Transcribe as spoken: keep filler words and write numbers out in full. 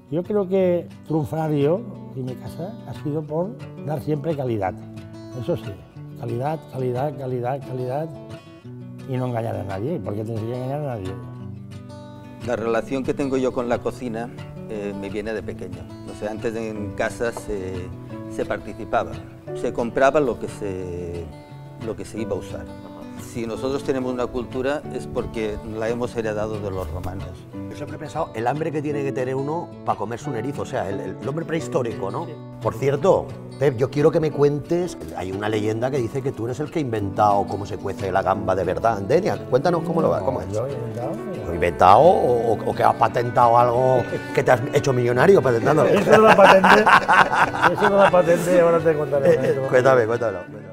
Yo creo que triunfar yo y mi casa ha sido por dar siempre calidad. Eso sí, calidad, calidad, calidad, calidad y no engañar a nadie, porque tienes que engañar a nadie. La relación que tengo yo con la cocina eh, me viene de pequeño. O sea, antes en casa se, se participaba, se compraba lo que se, lo que se iba a usar. Si nosotros tenemos una cultura es porque la hemos heredado de los romanos. Yo siempre he pensado el hambre que tiene que tener uno para comerse un erizo, o sea, el, el hombre prehistórico, ¿no? Sí. Por cierto, Pep, yo quiero que me cuentes, hay una leyenda que dice que tú eres el que ha inventado cómo se cuece la gamba de verdad, Denia. Cuéntanos cómo lo va, cómo es. ¿Yo he inventado? ¿Lo he inventado o, o, o que has patentado algo que te has hecho millonario patentándolo? Eso es la patente, eso es la patente y ahora te contaré. Cuéntame, cuéntalo.